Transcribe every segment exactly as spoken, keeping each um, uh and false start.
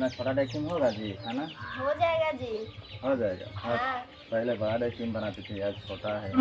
इतना छोटा डेक्ची में होगा जी खाना? हो जाएगा जी, हो जाएगा। हाँ। पहले बड़ा डेक्ची में बनाते थे, आज छोटा है।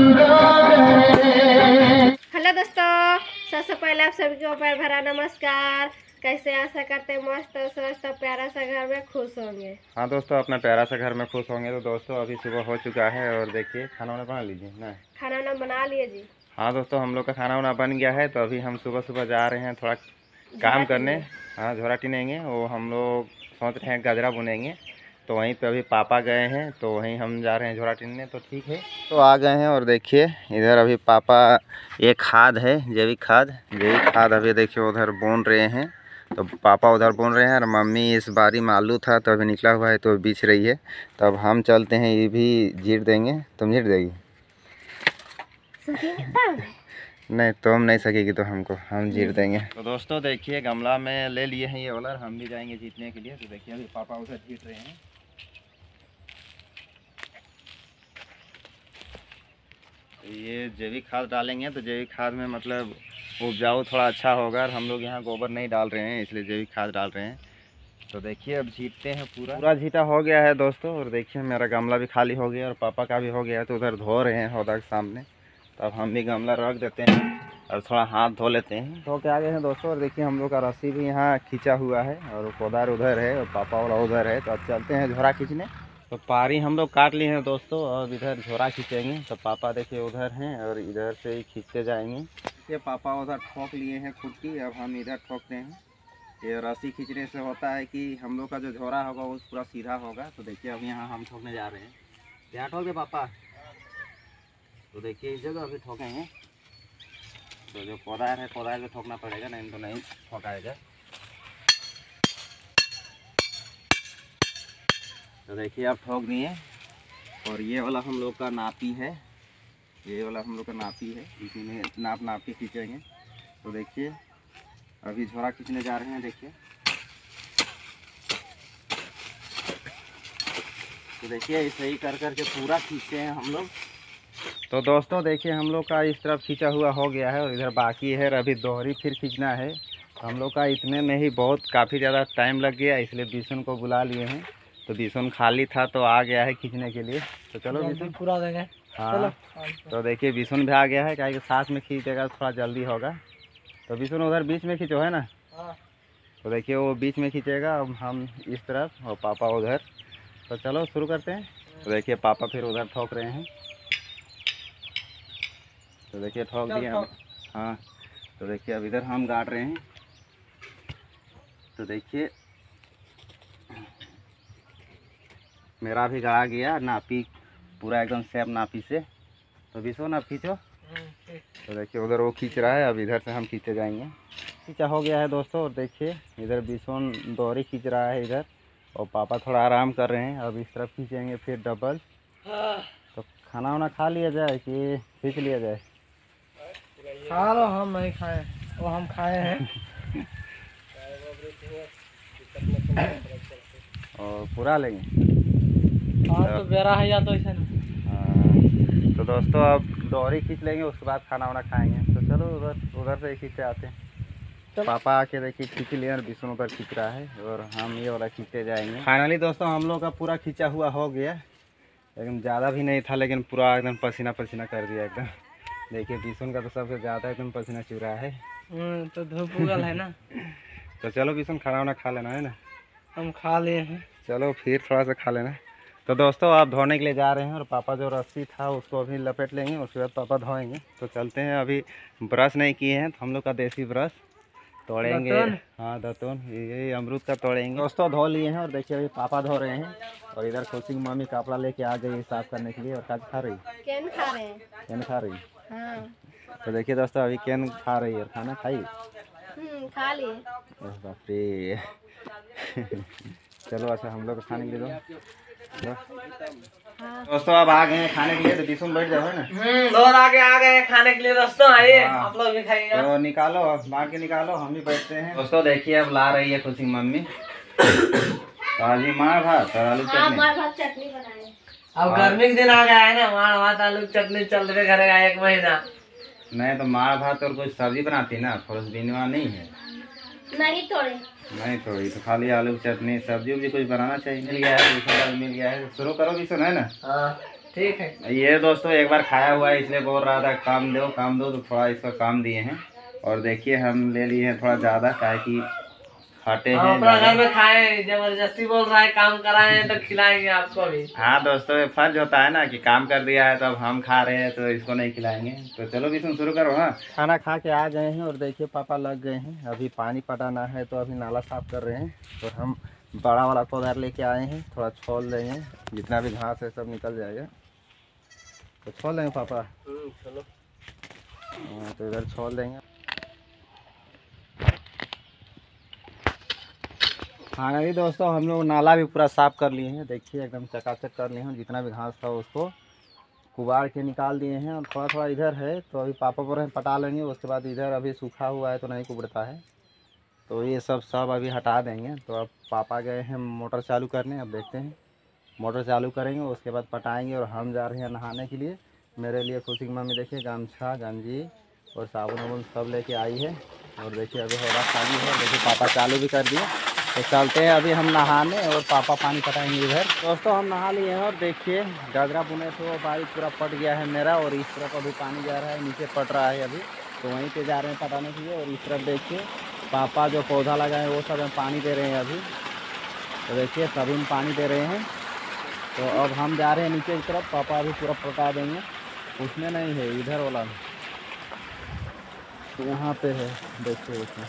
हेलो दोस्तों, सबसे पहले आप सभी को प्यार भरा नमस्कार। कैसे आशा करते हैं मस्त स्वस्थ प्यारा सा घर में खुश होंगे। हाँ दोस्तों, अपना प्यारा सा घर में खुश होंगे। तो दोस्तों अभी सुबह हो चुका है और देखिए खाना वाना बना लीजिए ना। खाना वाना बना लिए जी? हाँ दोस्तों, हम लोग का खाना वाना बन गया है। तो अभी हम सुबह सुबह जा रहे हैं थोड़ा काम करने। हाँ, झोरा टिनेंगे। वो हम लोग सोच रहे हैं गजरा बुनेंगे। तो वहीं पे अभी पापा गए हैं, तो वहीं हम जा रहे हैं झोरा टिनने। तो ठीक है, तो आ गए हैं। और देखिए इधर अभी पापा, ये खाद है जैविक खाद, जैविक खाद अभी देखिए उधर बुन रहे हैं। तो पापा उधर बुन रहे हैं और मम्मी इस बारी में आलू था तो अभी निकला हुआ है तो बीछ रही है। तो अब हम चलते हैं, ये भी जीर देंगे। तुम जीर देगी? नहीं, तुम नहीं सकेगी तो हमको हम जीर देंगे। तो दोस्तों देखिए गमला में ले लिए हैं ये ओलर, हम भी जाएंगे जीतने के लिए। तो देखिए अभी पापा उधर जीत रहे हैं। तो ये जैविक खाद डालेंगे तो जैविक खाद में मतलब उपजाऊ थोड़ा अच्छा होगा। और हम लोग यहाँ गोबर नहीं डाल रहे हैं, इसलिए जैविक खाद डाल रहे हैं। तो देखिए अब जीतते हैं। पूरा पूरा जीता हो गया है दोस्तों। और देखिए मेरा गमला भी खाली हो गया और पापा का भी हो गया है। तो उधर धो रहे हैं हौदा के सामने। तो अब हम भी गमला रख देते हैं और थोड़ा हाथ धो लेते हैं। धो के आ गए हैं दोस्तों। और देखिए हम लोग का रस्सी भी यहाँ खींचा हुआ है और कोदार उधर है और पापा वाला उधर है। तो अब चलते हैं झोरा खींचने। तो पारी हम लोग काट लिए हैं दोस्तों, और इधर झोरा खींचेंगे। तो पापा देखिए उधर हैं और इधर से ही खींचते जाएंगे। देखिए पापा उधर ठोक लिए हैं खुट्टी, अब हम इधर ठोकते हैं। ये रस्सी खींचने से होता है कि हम लोग का जो झोरा होगा वो पूरा सीधा होगा। तो देखिए अब यहाँ हम ठोकने जा रहे हैं। क्या ठोक दे पापा? तो देखिए इस जगह अभी ठोकेंगे। तो जो कोदार है कोदार में ठोकना पड़ेगा, नहीं तो नहीं ठोकाएगा। तो देखिए अब ठोक दिए। और ये वाला हम लोग का नापी है, ये वाला हम लोग का नापी है, इसी में नाप नाप के खींचेंगे। तो देखिए अभी झोरा खींचने जा रहे हैं। देखिए तो देखिए ऐसे ही कर कर के पूरा खींचते हैं हम लोग। तो दोस्तों देखिए हम लोग का इस तरफ खींचा हुआ हो गया है और इधर बाकी है। अभी दोहरी फिर खींचना है। तो हम लोग का इतने में ही बहुत काफ़ी ज़्यादा टाइम लग गया, इसलिए बिशुन को बुला लिए हैं। तो बिशुन खाली था तो आ गया है खींचने के लिए। तो चलो बिशुन पूरा देंगे। हाँ, तो देखिए बिशुन भी आ गया है, क्या कि साथ में खींचेगा थोड़ा जल्दी होगा। तो बिशुन उधर बीच में खींचो है ना। तो देखिए वो बीच में खींचेगा, अब हम इस तरफ और पापा उधर। तो चलो शुरू करते हैं। तो देखिए पापा फिर उधर ठोक रहे हैं। तो देखिए ठोक दिए अब। हाँ, तो देखिए अब इधर हम गाड़ रहे हैं। तो देखिए मेरा भी गाड़ा गया नापी, पूरा एकदम सेम नापी से। तो बिशुन अब खींचो। तो देखिए उधर वो खींच रहा है, अब इधर से हम खींचे जाएंगे। खींचा हो गया है दोस्तों। और देखिए इधर बिशुन दोहरी खींच रहा है इधर, और पापा थोड़ा आराम कर रहे हैं। अब इस तरफ खींचेंगे फिर डबल। तो खाना वाना खा लिया जाए कि खींच लिया जाए? खा लो, हम नहीं खाए, वो हम खाए हैं। और पूरा लेंगे। हाँ तो बेरा है या तो ऐसा नहीं। हाँ, तो दोस्तों अब दोहरी खींच लेंगे, उसके बाद खाना वाना खाएंगे। तो चलो उधर उधर से खींचे आते हैं। पापा आके देखिए खींच लिए और बिशुन ऊपर खींच रहा है और हम ये वाला खींचे जाएंगे। फाइनली दोस्तों हम लोग का पूरा खींचा हुआ हो गया, लेकिन ज़्यादा भी नहीं था, लेकिन पूरा एकदम पसीना पसीना कर दिया एकदम। देखिए बिशुन का तो सबसे ज़्यादा एकदम पसीना चुह रहा है। तो धूप उगल है ना। तो चलो बिशुन खाना वाना खा लेना है ना। हम खा लिए हैं। चलो फिर थोड़ा सा खा लेना। तो दोस्तों आप धोने के लिए जा रहे हैं और पापा जो रस्सी था उसको अभी लपेट लेंगे, उसके बाद पापा धोएंगे। तो चलते हैं। अभी ब्रश नहीं किए हैं तो हम लोग का देसी ब्रश तोड़ेंगे। हाँ दतून, ये अमरूद का तोड़ेंगे। दोस्तों धो लिए हैं और देखिए अभी पापा धो रहे हैं। और इधर खुशी की मम्मी कपड़ा लेके आ गई साफ करने के लिए। और काज खा रही केन खा रहे हैं? केन खा रही। हाँ। तो देखिए दोस्तों अभी केन खा रही है। खाना खाई? हम्म, खा लिए। बाप रे। चलो अच्छा हम लोग खाने के लिए दो। हाँ। दोस्तों अब आ गए हैं खाने के लिए। तो बिशुन बैठ जाओ है ना। हम्म, लोग आगे आ गए हैं खाने के लिए। दोस्तों आइए, आप लोग भी खाइएगा। तो निकालो, मार के निकालो, हम भी बैठते हैं। दोस्तों देखिए अब ला रही है खुशी मम्मी। तो आज मार भात और आलू चटनी। मार भात चटनी बनाए। अब गर्मी के दिन आ गया है ना, मार भात आलू चटनी चल रहे घर एक महीना। नहीं तो मार भात और कुछ सब्जी बनाती ना, फरस बिनवा नहीं है। नहीं तोड़े। नहीं थोड़ी तो खाली आलू की चटनी सब्जी उब्जी कुछ बनाना चाहिए। मिल गया है, दूसरा मिल गया है, शुरू करो भी सुना है ना। हाँ ठीक है। ये दोस्तों एक बार खाया हुआ है इसलिए बोल रहा था काम दो काम दो, तो थोड़ा इसका काम दिए हैं। और देखिए हम ले लिए हैं थोड़ा ज़्यादा, काहे कि खाते हैं अपना घर में खाए, जबरदस्ती बोल रहा है काम कराए तो खिलाएंगे आपको भी। हाँ दोस्तों, ये फर्ज होता है ना कि काम कर दिया है तो अब हम खा रहे हैं तो इसको नहीं खिलाएंगे। तो चलो भी शुरू करो। हाँ, खाना खा के आ गए हैं और देखिए पापा लग गए हैं, अभी पानी पटाना है तो अभी नाला साफ कर रहे हैं। और हम बड़ा वाला कोदार लेके आए हैं, थोड़ा छोल देंगे, जितना भी घास है सब निकल जाएगा तो छोल देंगे पापा। चलो हाँ, तो इधर छोल देंगे। हाँ नहीं दोस्तों, हम लोग नाला भी पूरा साफ़ कर लिए हैं, देखिए एकदम चकाचक कर लिए हैं। जितना भी घास था उसको कुबाड़ के निकाल दिए हैं। और थोड़ा थोड़ा इधर है तो अभी पापा पर हम पटा लेंगे, उसके बाद इधर अभी सूखा हुआ है तो नहीं कुबड़ता है, तो ये सब सब अभी हटा देंगे। तो अब पापा गए हैं मोटर चालू करने, अब देखते हैं मोटर चालू करेंगे उसके बाद पटाएंगे। और हम जा रहे हैं नहाने के लिए। मेरे लिए खुशी की मम्मी देखिए गमछा गंजी और साबुन वाबुन सब लेके आई है। और देखिए अभी हो रहा खाली है, देखिए पापा चालू भी कर दिए। तो चलते हैं अभी हम नहाने और पापा पानी पटाएंगे इधर। दोस्तों हम नहा लिए हैं और देखिए गजरा बुने तो बारिश पूरा पट गया है मेरा, और इस तरफ अभी पानी जा रहा है, नीचे पट रहा है अभी, तो वहीं पे जा रहे हैं पटाने के लिए। और इस तरफ देखिए पापा जो पौधा लगाए वो सब हम पानी दे रहे हैं अभी, तो देखिए सभी में पानी दे रहे हैं। तो अब हम जा रहे हैं नीचे की तरफ, पापा अभी पूरा पटा देंगे। उसमें नहीं है, इधर वाला तो यहाँ पे है, देखिए उसमें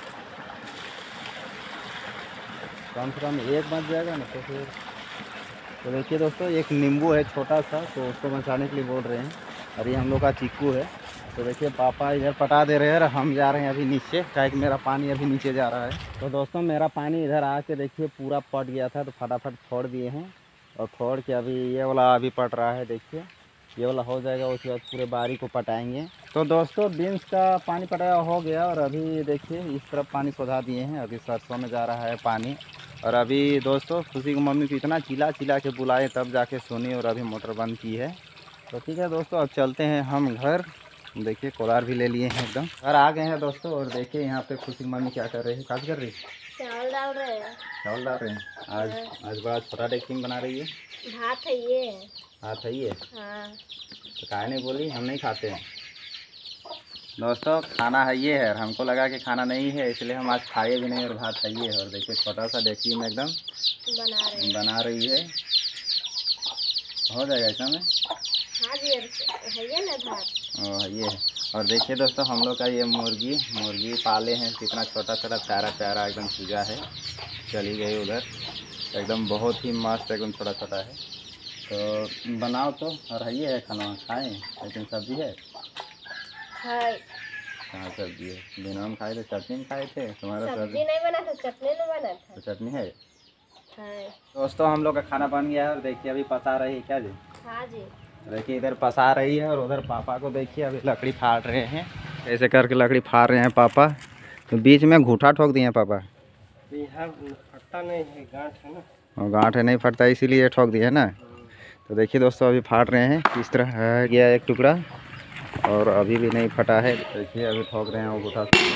कम से कम एक बच जाएगा ना तो फिर। तो देखिए दोस्तों एक नींबू है छोटा सा, तो उसको बचाने के लिए बोल रहे हैं। और ये हम लोग का चीकू है। तो देखिए पापा इधर पटा दे रहे हैं और हम जा रहे हैं अभी नीचे, क्या कि मेरा पानी अभी नीचे जा रहा है। तो दोस्तों मेरा पानी इधर आके देखिए पूरा पट गया था, तो फटाफट छोड़ दिए हैं। और छोड़ के अभी ये वाला अभी पट रहा है, देखिए ये वाला हो जाएगा, उसके बाद पूरे बारी को पटाएंगे। तो दोस्तों बीन्स का पानी पटाया हो गया और अभी देखिए इस तरफ पानी पौधा दिए हैं, अभी सरसों में जा रहा है पानी। और अभी दोस्तों खुशी की मम्मी को इतना चिल्ला चिल्ला के बुलाए तब जाके सुनी, और अभी मोटर बंद की है। तो ठीक है दोस्तों, अब चलते हैं हम घर। देखिए कोदार भी ले लिए हैं, एकदम घर आ गए हैं दोस्तों। और देखिए यहाँ पे खुशी की मम्मी क्या कर रही है, काज कर रही है, चावल डाल रहे हैं। चावल डाल रहे हैं। आज आज बड़ा छोटा डेक्ची में बना रही है। भात है ये। भात है ये, हाँ। तो काहे नहीं बोली, हम नहीं खाते हैं दोस्तों, खाना है ये है। और हमको लगा कि खाना नहीं है इसलिए हम आज खाए भी नहीं, और भात है ये है। और देखिए छोटा सा डेक्ची में एकदम बना रहे बना रही है, हो जाएगा ऐसा में। हाँ जी है ये ना भात। और ये है। और देखिए दोस्तों हम लोग का ये मुर्गी मुर्गी पाले हैं, कितना छोटा छोटा प्यारा प्यारा एकदम चूजा है, चली गई उधर, एकदम बहुत ही मस्त एकदम छोटा छोटा है। तो बनाओ तो, और ये है खाना खाएँ, लेकिन सब्जी है है। कहाँ सब्जी है, दिन हम खाए थे चटनी में खाए थे, तुम्हारा सब्जी नहीं बना था, चटनी में बना था। तो चटनी है। है। दोस्तों हम लोग का खाना बन गया है और देखिए अभी पसा रही है, क्या जी हाँ जी। देखिए इधर पसा रही है। और उधर पापा को देखिए अभी लकड़ी फाड़ रहे हैं, ऐसे करके लकड़ी फाड़ रहे हैं पापा। तो बीच में घूठा ठोक दिए हैं पापा, फटता नहीं है, गांठ है ना, और गांठ है नहीं फटता इसीलिए ठोक दिया है ना। तो देखिए दोस्तों अभी फाड़ रहे हैं, किस तरह है गया एक टुकड़ा और अभी भी नहीं फटा है। देखिए अभी ठोक रहे हैं वो घूठा से।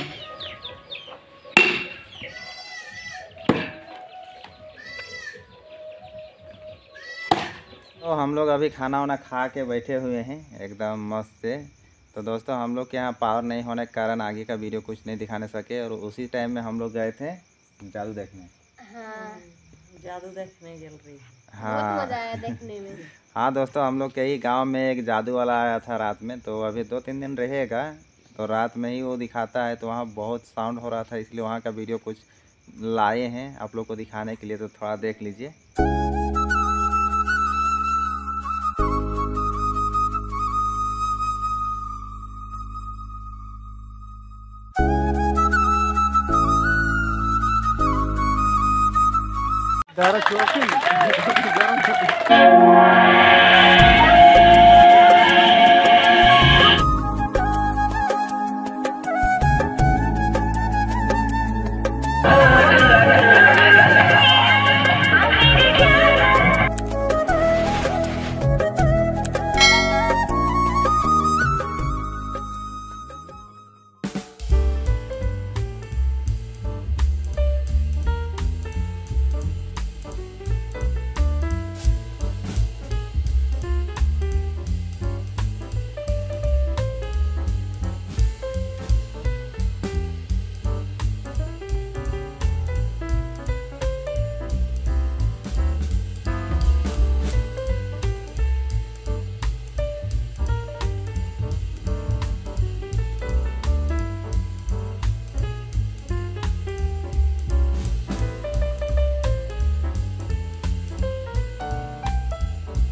तो हम लोग अभी खाना वाना खा के बैठे हुए हैं एकदम मस्त से। तो दोस्तों हम लोग के यहाँ पावर नहीं होने के कारण आगे का वीडियो कुछ नहीं दिखाने सके, और उसी टाइम में हम लोग गए थे जादू देखने। हाँ जादू देखने चल रही। हाँ बहुत मजा आया देखने में। हाँ दोस्तों हम लोग के ही गांव में एक जादू वाला आया था रात में, तो अभी दो तीन दिन रहेगा, तो रात में ही वो दिखाता है। तो वहाँ बहुत साउंड हो रहा था, इसलिए वहाँ का वीडियो कुछ लाए हैं आप लोग को दिखाने के लिए, तो थोड़ा देख लीजिए।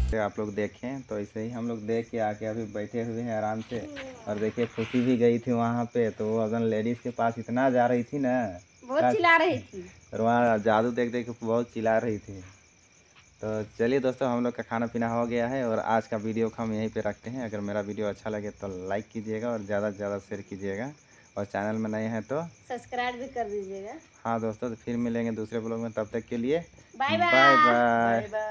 आप लोग देखें तो ऐसे ही हम लोग देख के आके अभी बैठे हुए हैं आराम से। और देखिए खुशी भी गई थी वहाँ पे, तो वो अगर लेडीज़ के पास इतना जा रही थी ना, बहुत चिल्ला रही थी और वहाँ जादू देख देख के बहुत चिल्ला रही थी। तो चलिए दोस्तों, हम लोग का खाना पीना हो गया है और आज का वीडियो को हम यहीं पे रखते हैं। अगर मेरा वीडियो अच्छा लगे तो लाइक कीजिएगा और ज़्यादा से ज़्यादा शेयर कीजिएगा, और चैनल में नए हैं तो सब्सक्राइब भी कर दीजिएगा। हाँ दोस्तों, तो फिर मिलेंगे दूसरे ब्लॉग में, तब तक के लिए बाय बाय बाय बाय।